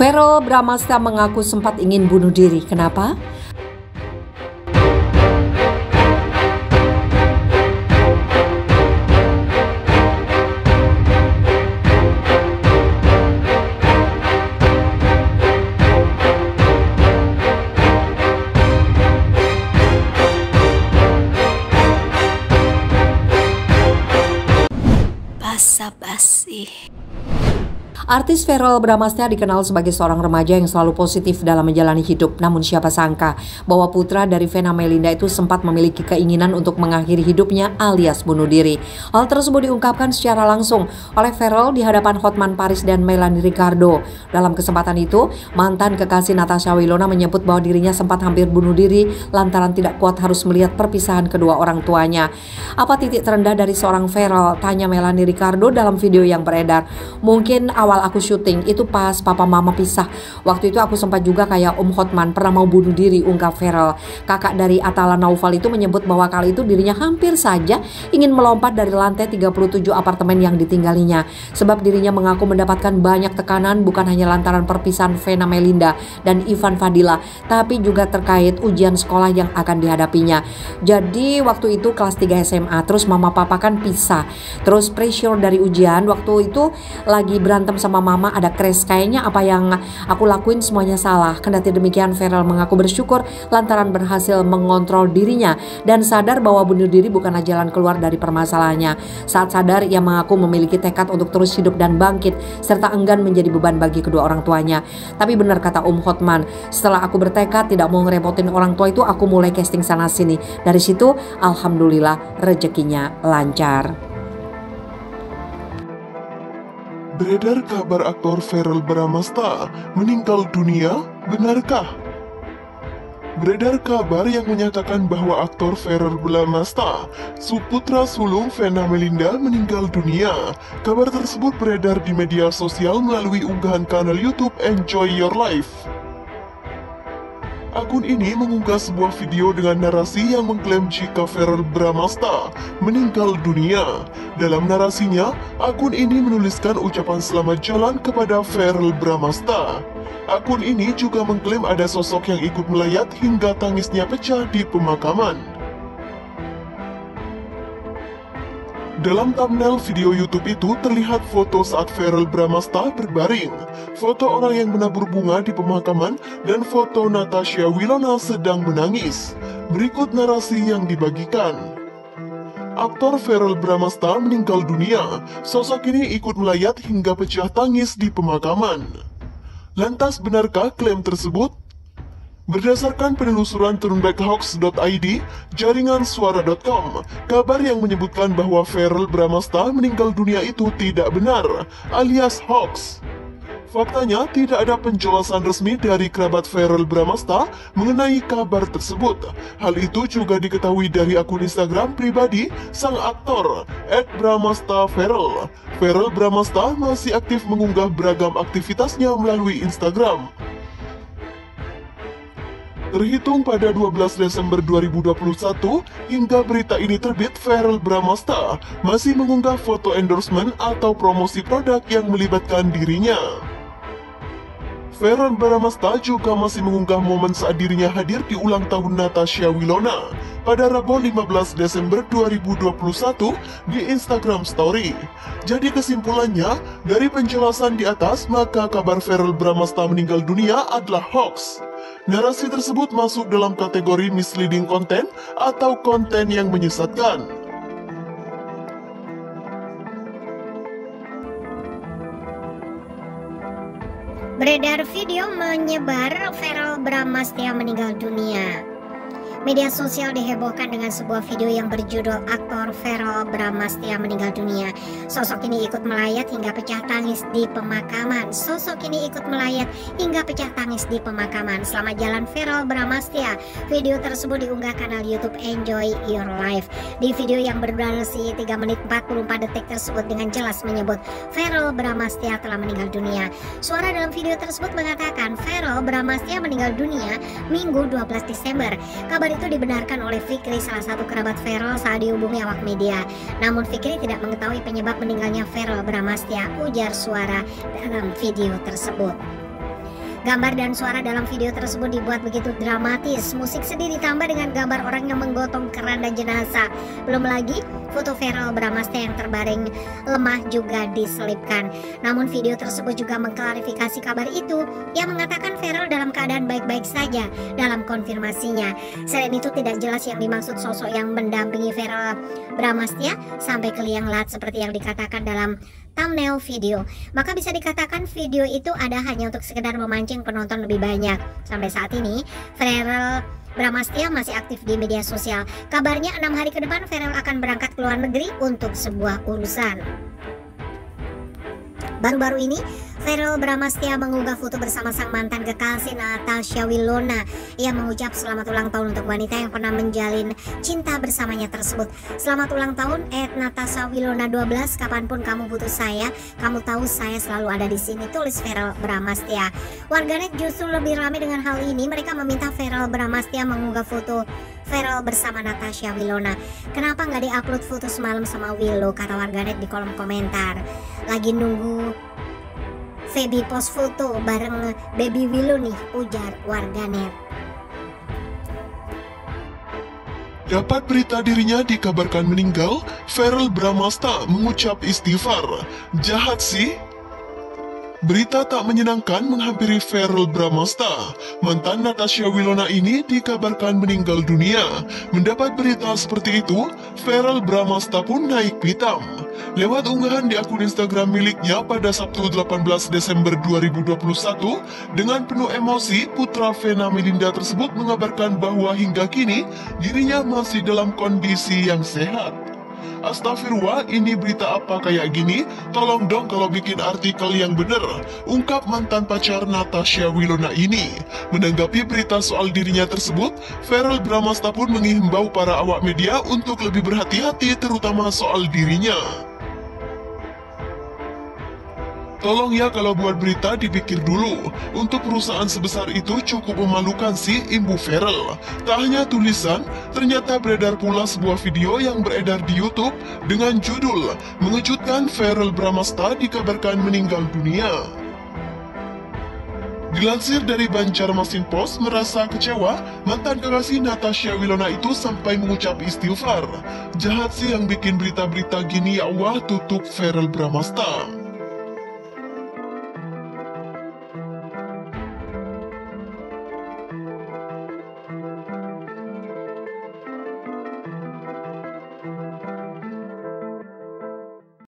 Verrel Bramastya mengaku sempat ingin bunuh diri. Kenapa? Basa-basi. Artis Verrel Bramastya dikenal sebagai seorang remaja yang selalu positif dalam menjalani hidup. Namun siapa sangka bahwa putra dari Vena Melinda itu sempat memiliki keinginan untuk mengakhiri hidupnya alias bunuh diri. Hal tersebut diungkapkan secara langsung oleh Verrel di hadapan Hotman Paris dan Melanie Ricardo. Dalam kesempatan itu, mantan kekasih Natasha Wilona menyebut bahwa dirinya sempat hampir bunuh diri lantaran tidak kuat harus melihat perpisahan kedua orang tuanya. Apa titik terendah dari seorang Verrel? Tanya Melanie Ricardo dalam video yang beredar. Mungkin awal aku syuting itu pas papa mama pisah. Waktu itu aku sempat juga kayak Om Hotman pernah mau bunuh diri, ungkap Verrel. Kakak dari Atala Naufal itu menyebut bahwa kali itu dirinya hampir saja ingin melompat dari lantai 37 apartemen yang ditinggalinya. Sebab dirinya mengaku mendapatkan banyak tekanan bukan hanya lantaran perpisahan Vena Melinda dan Ivan Fadila, tapi juga terkait ujian sekolah yang akan dihadapinya. Jadi waktu itu kelas 3 SMA, terus mama papa kan pisah. Terus pressure dari ujian, waktu itu lagi berantem sama mama, ada crash. Kayaknya apa yang aku lakuin semuanya salah. Kendati demikian, Verrel mengaku bersyukur lantaran berhasil mengontrol dirinya dan sadar bahwa bunuh diri bukanlah jalan keluar dari permasalahannya. Saat sadar, ia mengaku memiliki tekad untuk terus hidup dan bangkit serta enggan menjadi beban bagi kedua orang tuanya. Tapi benar kata Om Hotman, setelah aku bertekad tidak mau ngerepotin orang tua itu, aku mulai casting sana sini. Dari situ alhamdulillah rezekinya lancar. Beredar kabar aktor Verrel Bramastya meninggal dunia, benarkah? Beredar kabar yang menyatakan bahwa aktor Verrel Bramastya, putra sulung Vena Melinda, meninggal dunia. Kabar tersebut beredar di media sosial melalui unggahan kanal YouTube Enjoy Your Life. Akun ini mengunggah sebuah video dengan narasi yang mengklaim jika Verrel Bramastya meninggal dunia. Dalam narasinya, akun ini menuliskan ucapan selamat jalan kepada Verrel Bramastya. Akun ini juga mengklaim ada sosok yang ikut melayat hingga tangisnya pecah di pemakaman. Dalam thumbnail video YouTube itu terlihat foto saat Verrel Bramastya berbaring, foto orang yang menabur bunga di pemakaman, dan foto Natasha Wilona sedang menangis. Berikut narasi yang dibagikan. Aktor Verrel Bramastya meninggal dunia. Sosok ini ikut melayat hingga pecah tangis di pemakaman. Lantas benarkah klaim tersebut? Berdasarkan penelusuran turnbackhoax.id, jaringan suara.com, kabar yang menyebutkan bahwa Verrel Bramastya meninggal dunia itu tidak benar, alias hoax. Faktanya, tidak ada penjelasan resmi dari kerabat Verrel Bramastya mengenai kabar tersebut. Hal itu juga diketahui dari akun Instagram pribadi sang aktor, @bramastyaverrel. Verrel Bramastya masih aktif mengunggah beragam aktivitasnya melalui Instagram. Terhitung pada 12 Desember 2021, hingga berita ini terbit, Verrel Bramastya masih mengunggah foto endorsement atau promosi produk yang melibatkan dirinya. Verrel Bramastya juga masih mengunggah momen saat dirinya hadir di ulang tahun Natasha Wilona pada Rabu 15 Desember 2021 di Instagram Story. Jadi kesimpulannya, dari penjelasan di atas, maka kabar Verrel Bramastya meninggal dunia adalah hoax. Narasi tersebut masuk dalam kategori misleading content atau konten yang menyesatkan. Beredar video menyebar Verrel Bramastya meninggal dunia. Media sosial dihebohkan dengan sebuah video yang berjudul aktor Verrel Bramastya meninggal dunia. Sosok ini ikut melayat hingga pecah tangis di pemakaman. Selamat jalan Verrel Bramastya. Video tersebut diunggah kanal YouTube Enjoy Your Life. Di video yang berdurasi 3 menit 44 detik tersebut dengan jelas menyebut Verrel Bramastya telah meninggal dunia. Suara dalam video tersebut mengatakan Verrel Bramastya meninggal dunia Minggu 12 Desember. Kabar itu dibenarkan oleh Fikri, salah satu kerabat Verrel, saat dihubungi awak media. Namun Fikri tidak mengetahui penyebab meninggalnya Verrel Bramastya, ujar suara dalam video tersebut. Gambar dan suara dalam video tersebut dibuat begitu dramatis. Musik sedih ditambah dengan gambar orang yang menggotong keranda jenazah. Belum lagi foto Verrell Bramastya yang terbaring lemah juga diselipkan. Namun video tersebut juga mengklarifikasi kabar itu, yang mengatakan Verrell dalam keadaan baik-baik saja dalam konfirmasinya. Selain itu tidak jelas yang dimaksud sosok yang mendampingi Verrell Bramastya sampai ke liang lahat seperti yang dikatakan dalam thumbnail video. Maka bisa dikatakan video itu ada hanya untuk sekedar memancing penonton lebih banyak. Sampai saat ini Verrell Bramastya masih aktif di media sosial. Kabarnya 6 hari ke depan Verrell akan berangkat ke luar negeri untuk sebuah urusan. Baru-baru ini Verrell Bramastya mengunggah foto bersama sang mantan kekasih Natasha Wilona. Ia mengucap selamat ulang tahun untuk wanita yang pernah menjalin cinta bersamanya tersebut. Selamat ulang tahun Natasha Wilona 12, kapanpun kamu butuh saya, kamu tahu saya selalu ada di sini, tulis Verrell Bramastya. Warganet justru lebih ramai dengan hal ini. Mereka meminta Verrell Bramastya mengunggah foto Verrell bersama Natasha Wilona. Kenapa nggak diupload foto semalam sama Willow, kata warganet di kolom komentar. Lagi nunggu Feby post foto bareng baby Willow nih, ujar warganet. Dapat berita dirinya dikabarkan meninggal, Verrell Bramastya mengucap istighfar. Jahat sih. Berita tak menyenangkan menghampiri Verrell Bramastya. Mantan Natasha Wilona ini dikabarkan meninggal dunia. Mendapat berita seperti itu, Verrell Bramastya pun naik pitam. Lewat unggahan di akun Instagram miliknya pada Sabtu 18 Desember 2021, dengan penuh emosi, putra Vena Melinda tersebut mengabarkan bahwa hingga kini dirinya masih dalam kondisi yang sehat. Astagfirullah, ini berita apa kayak gini? Tolong dong kalau bikin artikel yang bener, ungkap mantan pacar Natasha Wilona ini. Menanggapi berita soal dirinya tersebut, Verrell Bramastya pun menghimbau para awak media untuk lebih berhati-hati terutama soal dirinya. Tolong ya kalau buat berita dipikir dulu. Untuk perusahaan sebesar itu cukup memalukan sih, imbu Verrell. Tak hanya tulisan, ternyata beredar pula sebuah video yang beredar di YouTube dengan judul "Mengejutkan, Verrell Bramastya dikabarkan meninggal dunia". Dilansir dari Banjarmasin Post, merasa kecewa, mantan kekasih Natasha Wilona itu sampai mengucap istighfar. Jahat sih yang bikin berita-berita gini, ya Allah, tutup Verrell Bramastya.